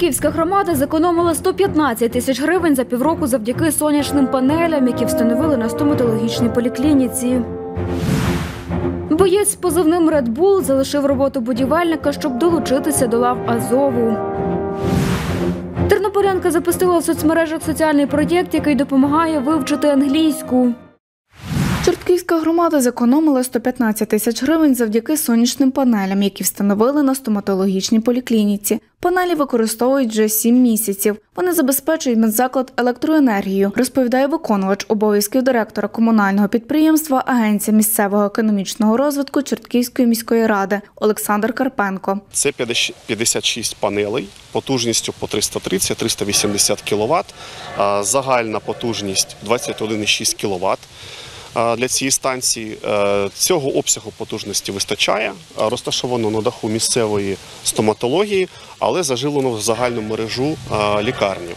Чортківська громада зекономила 115 тисяч гривень за півроку завдяки сонячним панелям, які встановили на стоматологічній поліклініці. Боєць з позивним «Ред Булл» залишив роботу будівельника, щоб долучитися до лав Азову. Тернополянка запустила в соцмережах соціальний проєкт, який допомагає вивчити англійську. Чортківська громада зекономила 115 тисяч гривень завдяки сонячним панелям, які встановили на стоматологічній поліклініці. Панелі використовують вже 7 місяців. Вони забезпечують медзаклад електроенергією, розповідає виконувач обов'язків директора комунального підприємства Агенція місцевого економічного розвитку Чортківської міської ради Олександр Карпенко. Це 56 панелей потужністю по 330-380 кВт, загальна потужність 21,6 кВт. Для цієї станції цього обсягу потужності вистачає, розташовано на даху місцевої стоматології, але зажилено в загальну мережу лікарні.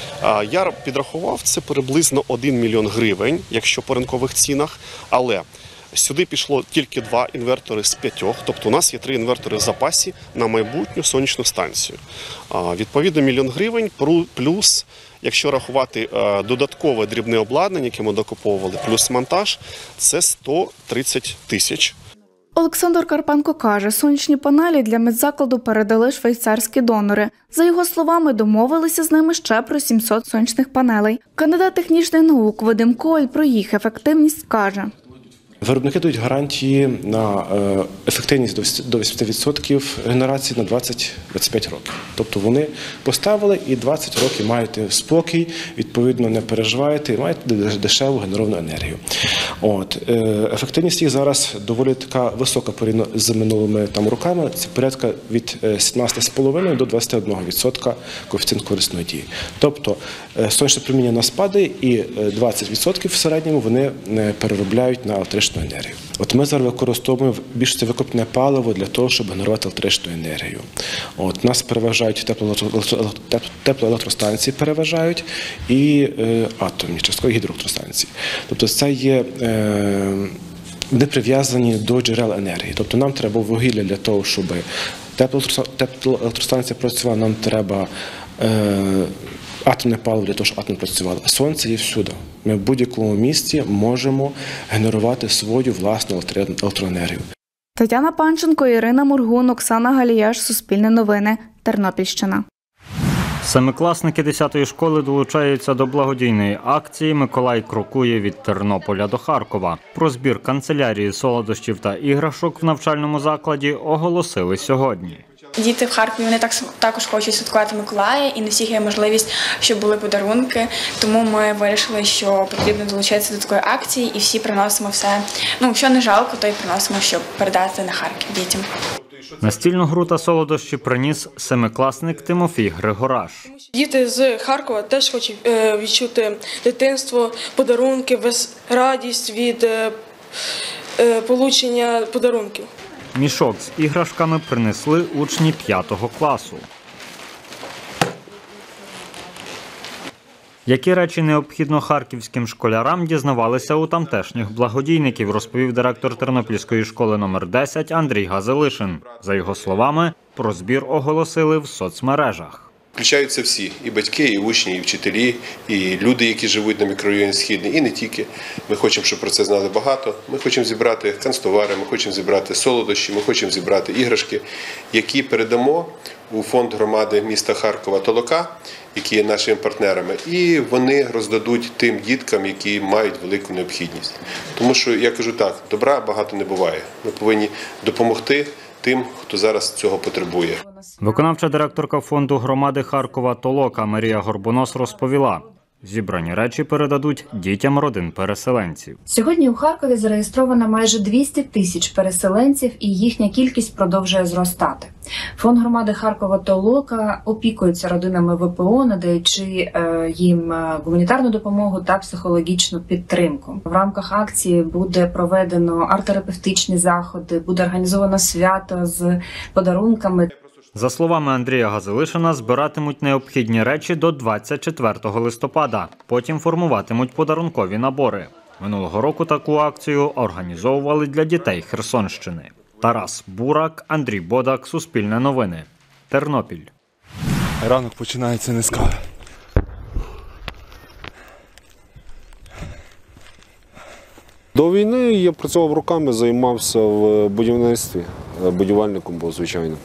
Я підрахував, це приблизно 1 мільйон гривень, якщо по ринкових цінах, але сюди пішло тільки 2 інвертори з 5, тобто у нас є 3 інвертори в запасі на майбутню сонячну станцію. Відповідно, 1 мільйон гривень плюс, якщо рахувати додаткове дрібне обладнання, яке ми докуповували, плюс монтаж, це 130 тисяч. Олександр Карпенко каже, сонячні панелі для медзакладу передали швейцарські донори. За його словами, домовилися з ними ще про 700 сонячних панелей. Кандидат технічних наук Вадим Коваль про їх ефективність каже. Виробники дають гарантії на ефективність до 80% генерації на 20-25 років. Тобто вони поставили і 20 років маєте спокій, відповідно не переживаєте і маєте дешеву генеровану енергію. Ефективність їх зараз доволі така висока порівняно з минулими роками. Це порядка від 17,5 до 21% коефіцієнт корисної дії. Тобто сонячне проміння у нас падає і 20% в середньому вони переробляють на електричну енергію. Ми зараз використовуємо більше викопне паливо для того, щоб генерувати електричну енергію. Нас переважають теплоелектростанції переважають і атомні, частково гідроелектростанції. Тобто це є не прив'язані до джерел енергії. Тобто нам треба вугілля для того, щоб теплоелектростанція працювала, нам треба атомне паливо для того, щоб атом працював. Сонце є всюди. Ми в будь-якому місці можемо генерувати свою власну електроенергію. Тетяна Панченко, Ірина Мургун, Оксана Галіяш, Суспільне новини, Тернопільщина. Семикласники 10-ї школи долучаються до благодійної акції «Миколай крокує від Тернополя до Харкова». Про збір канцелярії солодощів та іграшок в навчальному закладі оголосили сьогодні. Діти в Харкові вони також хочуть святкувати Миколая, і не всіх є можливість, щоб були подарунки. Тому ми вирішили, що потрібно долучитися до такої акції, і всі приносимо все. Що не жалко, то й приносимо, щоб передати на Харків дітям. Настільну гру та солодощі приніс семикласник Тимофій Григораш. Діти з Харкова теж хочуть відчути дитинство, подарунки, радість від отримання подарунків. Мішок з іграшками принесли учні 5-го класу. Які речі необхідно харківським школярам, дізнавалися у тамтешніх благодійників, розповів директор Тернопільської школи номер 10 Андрій Газелишин. За його словами, про збір оголосили в соцмережах. Включаються всі – і батьки, і учні, і вчителі, і люди, які живуть на мікрорайоні Східний, і не тільки. Ми хочемо, щоб про це знали багато. Ми хочемо зібрати канцтовари, ми хочемо зібрати солодощі, ми хочемо зібрати іграшки, які передамо у фонд громади міста Харкова Толока, які є нашими партнерами, і вони роздадуть тим діткам, які мають велику необхідність. Тому що, я кажу так, добра багато не буває. Ми повинні допомогти тим, хто зараз цього потребує. Виконавча директорка фонду громади Харкова Толока Марія Горбонос розповіла, зібрані речі передадуть дітям родин переселенців. Сьогодні у Харкові зареєстровано майже 200 тисяч переселенців і їхня кількість продовжує зростати. Фонд громади Харкова Толока опікується родинами ВПО, надаючи їм гуманітарну допомогу та психологічну підтримку. В рамках акції буде проведено арт-терапевтичні заходи, буде організовано свято з подарунками. За словами Андрія Газелишина, збиратимуть необхідні речі до 24 листопада. Потім формуватимуть подарункові набори. Минулого року таку акцію організовували для дітей Херсонщини. Тарас Бурак, Андрій Бодак, Суспільне новини, Тернопіль. Ранок починається не з кави. До війни я працював руками, займався в будівництві, будівельником був, звичайно.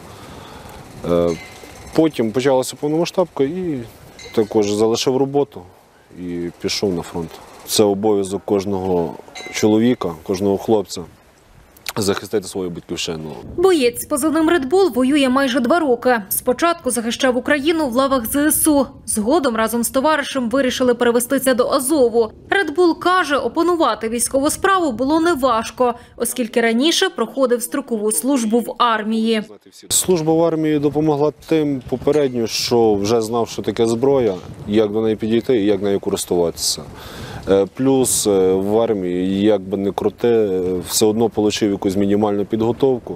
Потім почалася повномасштабка і також залишив роботу і пішов на фронт. Це обов'язок кожного чоловіка, кожного хлопця захистити свою батьківщину. Боєць з позивним Red Bull воює майже 2 роки. Спочатку захищав Україну в лавах ЗСУ. Згодом разом з товаришем вирішили перевестися до Азову. Red Bull каже, опанувати військову справу було неважко, оскільки раніше проходив строкову службу в армії. Служба в армії допомогла тим попередньо, що вже знав, що таке зброя, як до неї підійти і як нею користуватися. Плюс в армії, як би не крути, все одно отримав якусь мінімальну підготовку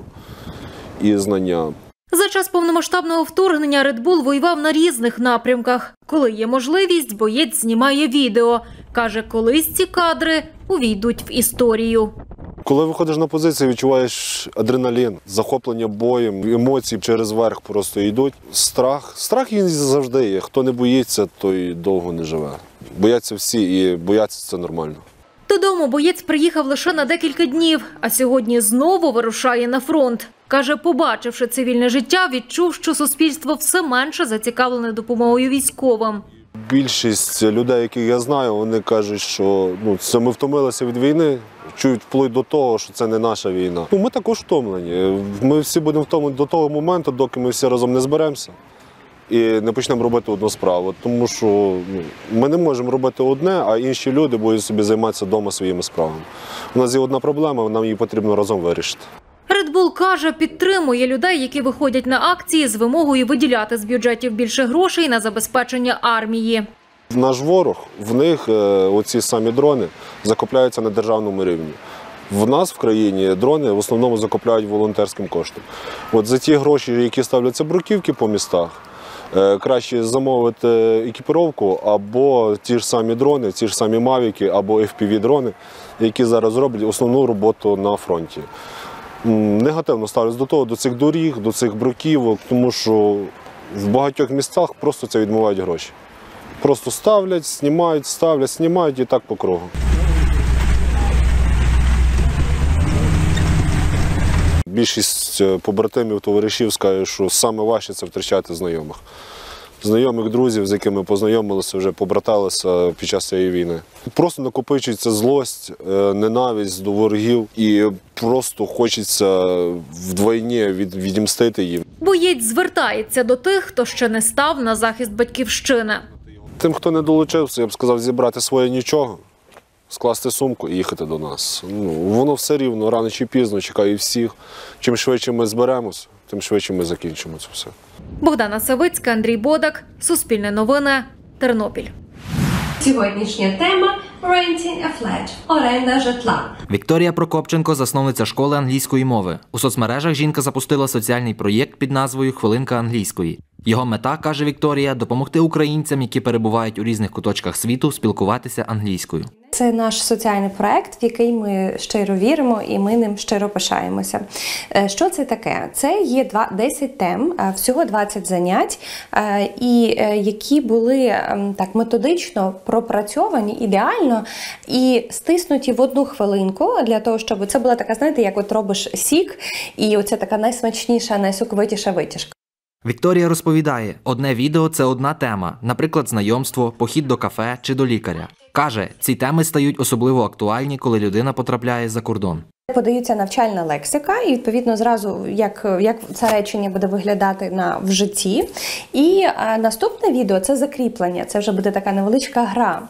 і знання. За час повномасштабного вторгнення Red Bull воював на різних напрямках. Коли є можливість, боєць знімає відео. Каже, колись ці кадри увійдуть в історію. Коли виходиш на позицію, відчуваєш адреналін, захоплення боєм, емоції через верх просто йдуть. Страх він завжди є. Хто не боїться, той довго не живе. Бояться всі і бояться – це нормально. Додому боєць приїхав лише на декілька днів, а сьогодні знову вирушає на фронт. Каже, побачивши цивільне життя, відчув, що суспільство все менше зацікавлене допомогою військовим. Більшість людей, яких я знаю, вони кажуть, що це ми втомилися від війни, чують вплоть до того, що це не наша війна. Ми також втомлені. Ми всі будемо втомлені до того моменту, доки ми всі разом не зберемося і не почнемо робити одну справу. Тому що ми не можемо робити одне, а інші люди будуть собі займатися вдома своїми справами. У нас є одна проблема, нам її потрібно разом вирішити. Red Bull каже, підтримує людей, які виходять на акції з вимогою виділяти з бюджетів більше грошей на забезпечення армії. Наш ворог, в них оці самі дрони закупляються на державному рівні. В нас в країні дрони в основному закупляють волонтерським коштом. От за ті гроші, які ставляться бруківки по містах, краще замовити екіпіровку або ті ж самі дрони, ті ж самі мавіки або FPV-дрони, які зараз роблять основну роботу на фронті. Негативно ставлюсь до того, до цих доріг, до цих бруківок, тому що в багатьох містах просто це відмивають гроші. Просто ставлять, знімають і так по кругу. Більшість побратимів, товаришів скажуть, що саме важче – це втрачати знайомих. Знайомих, друзів, з якими познайомилися, вже побраталися під час цієї війни. Просто накопичується злость, ненависть до ворогів і просто хочеться вдвойні відімстити їм. Боєць звертається до тих, хто ще не став на захист батьківщини. Тим, хто не долучився, я б сказав, зібрати своє нічого, скласти сумку і їхати до нас. Воно все рівно, рано чи пізно, чекає всіх. Чим швидше ми зберемось, тим швидше ми закінчимо це все. Богдана Савицька, Андрій Бодак, Суспільне новини, Тернопіль. Сьогоднішня тема – «Renting a flat» – оренда житла. Вікторія Прокопченко – засновниця школи англійської мови. У соцмережах жінка запустила соціальний проєкт під назвою «Хвилинка англійської». Його мета, каже Вікторія, допомогти українцям, які перебувають у різних куточках світу, спілкуватися англійською. Це наш соціальний проект, в який ми щиро віримо і ми ним щиро пишаємося. Що це таке? Це є 10 тем, всього 20 занять, і які були так методично пропрацьовані ідеально і стиснуті в одну хвилинку для того, щоб це була така, знаєте, як от робиш сік, і оце така найсмачніша, найсоковитіша витяжка. Вікторія розповідає, одне відео – це одна тема, наприклад, знайомство, похід до кафе чи до лікаря. Каже, ці теми стають особливо актуальні, коли людина потрапляє за кордон. Подаються навчальна лексика і, відповідно, зразу, як це речення буде виглядати в житті. І наступне відео – це закріплення. Це вже буде така невеличка гра,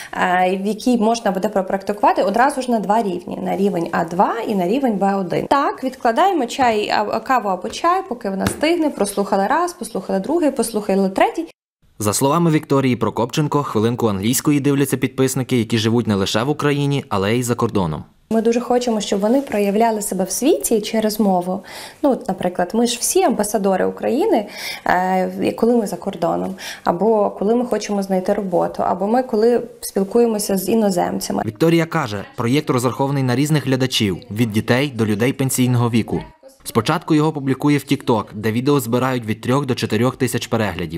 в якій можна буде пропрактикувати одразу ж на 2 рівні. На рівень А2 і на рівень Б1. Так, відкладаємо каву або чай, поки вона стигне. Прослухали раз, послухали другий, послухали третій. За словами Вікторії Прокопченко, хвилинку англійської дивляться підписники, які живуть не лише в Україні, але й за кордоном. Ми дуже хочемо, щоб вони проявляли себе в світі через мову. Наприклад, ми ж всі амбасадори України, коли ми за кордоном, або коли ми хочемо знайти роботу, або ми коли спілкуємося з іноземцями. Вікторія каже, проєкт розрахований на різних глядачів, від дітей до людей пенсійного віку. Спочатку його публікує в TikTok, де відео збирають від 3 до 4 тисяч переглядів.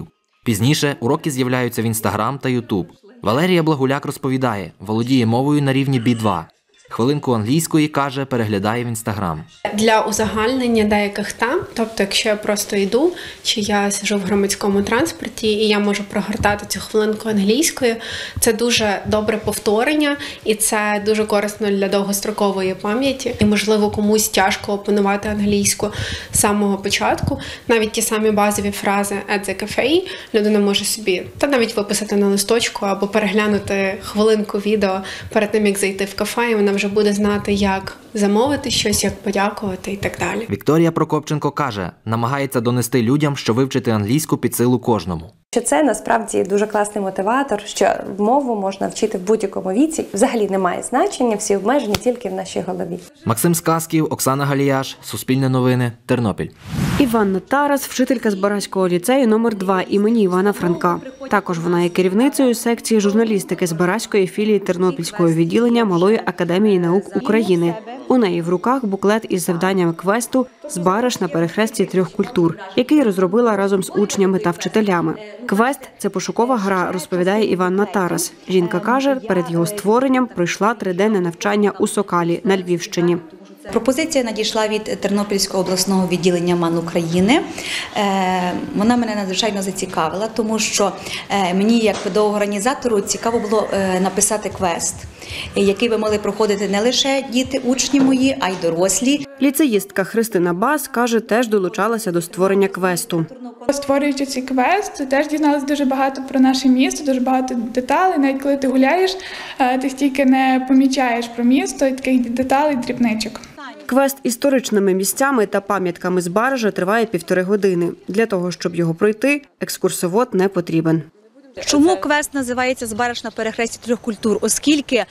Пізніше уроки з'являються в Інстаграм та Ютуб. Валерія Благуляк розповідає, володіє мовою на рівні B2. Хвилинку англійської, каже, переглядає в Інстаграм. Для узагальнення деяких тем, тобто якщо я просто йду, чи я сиджу в громадському транспорті і я можу прогортати цю хвилинку англійською, це дуже добре повторення і це дуже корисно для довгострокової пам'яті. І, можливо, комусь тяжко опанувати англійську з самого початку. Навіть ті самі базові фрази «at the cafe» людина може собі та навіть виписати на листочку або переглянути хвилинку відео перед тим, як зайти в кафе, і вона вже буде знати, як замовити щось, як подякувати і так далі. Вікторія Прокопченко каже, намагається донести людям, що вивчити англійську під силу кожному. Що це насправді дуже класний мотиватор, що мову можна вчити в будь-якому віці. Взагалі немає значення, всі обмежені тільки в нашій голові. Максим Сказків, Оксана Галіяш, Суспільне новини, Тернопіль. Іванна Тарас, вчителька Збаразького ліцею номер 2 імені Івана Франка. Також вона є керівницею секції журналістики Збаразької філії Тернопільського відділення Малої академії наук України. У неї в руках буклет із завданнями квесту «Збараж на перехресті трьох культур», який розробила разом з учнями та вчителями. Квест – це пошукова гра, розповідає Іванна Тарас. Жінка каже, перед його створенням пройшла 3-денне навчання у Сокалі на Львівщині. Пропозиція надійшла від Тернопільського обласного відділення МАН України. Вона мене надзвичайно зацікавила, тому що мені, як педагогу-організатору, цікаво було написати квест, який би могли проходити не лише діти, учні мої, а й дорослі. Ліцеїстка Христина Бас, каже, теж долучалася до створення квесту. Створюючи цей квест, теж дізналася дуже багато про наше місто, дуже багато деталей. Навіть коли ти гуляєш, ти стільки не помічаєш про місто, і таких деталей, дрібничок. Квест історичними місцями та пам'ятками Збаража триває 1,5 години. Для того, щоб його пройти, екскурсовод не потрібен. Чому квест називається «Збараж на перехресті трьох культур»? Оскільки,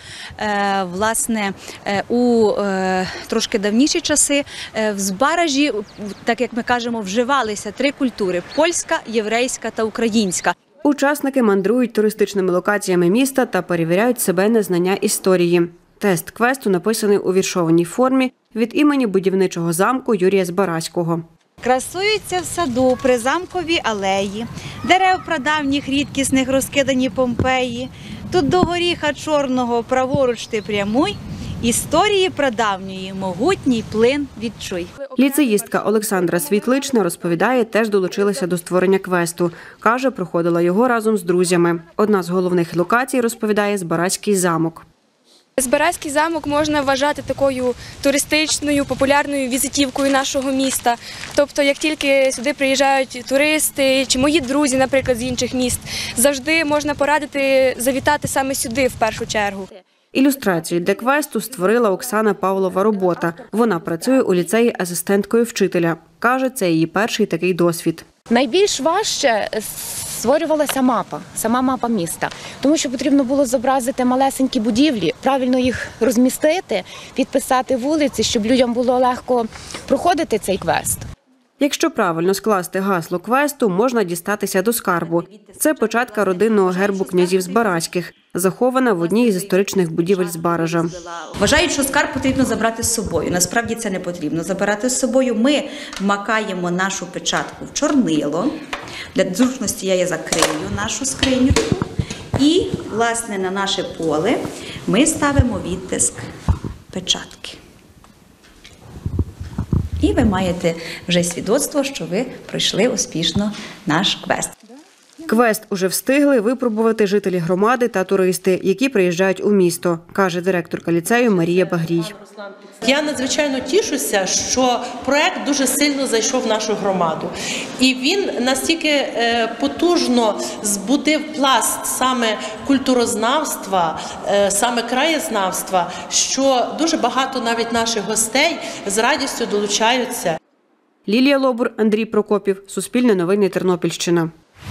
власне, у трошки давніші часи в Збаражі, так як ми кажемо, вживалися 3 культури – польська, єврейська та українська. Учасники мандрують туристичними локаціями міста та перевіряють себе на знання історії. Тест квесту написаний у віршованій формі від імені будівничого замку Юрія Збаразького. Красуються в саду при замковій алеї, дерев прадавніх рідкісних розкидані Помпеї. Тут до горіха чорного праворуч ти прямуй, історії прадавньої могутній плин відчуй. Ліцеїстка Олександра Світлична розповідає, теж долучилася до створення квесту. Каже, проходила його разом з друзями. Одна з головних локацій, розповідає, Збаразький замок. Збаразький замок можна вважати такою туристичною, популярною візитівкою нашого міста. Тобто, як тільки сюди приїжджають туристи чи мої друзі, наприклад, з інших міст, завжди можна порадити завітати саме сюди в першу чергу. Ілюстрації для квесту створила Оксана Павлова робота. Вона працює у ліцеї асистенткою вчителя. Каже, це її перший такий досвід. Найбільш важче створювалася сама мапа міста, тому що потрібно було зобразити малесенькі будівлі, правильно їх розмістити, підписати вулиці, щоб людям було легко проходити цей квест. Якщо правильно скласти гасло квесту, можна дістатися до скарбу. Це початка родинного гербу князів Збаразьких, захована в одній із історичних будівель Збаража. Вважають, що скарб потрібно забрати з собою. Насправді це не потрібно забирати з собою. Ми вмакаємо нашу печатку в чорнило. Для зручності я закрию нашу скринючку. І, власне, на наше поле ми ставимо відтиск печатки. І ви маєте вже свідоцтво, що ви пройшли успішно наш квест. Квест уже встигли випробувати жителі громади та туристи, які приїжджають у місто, каже директорка ліцею Марія Багрій. Я надзвичайно тішуся, що проект дуже сильно зайшов в нашу громаду. І він настільки потужно збудив пласт саме культурознавства, саме краєзнавства, що дуже багато навіть наших гостей з радістю долучаються. Лілія Лобур, Андрій Прокопів, Суспільне новини, Тернопільщина.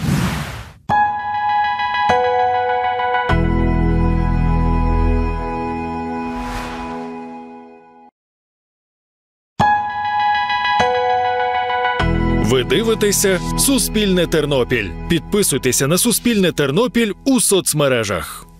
Ви дивитеся «Суспільне Тернопіль». Підписуйтеся на «Суспільне Тернопіль» у соцмережах.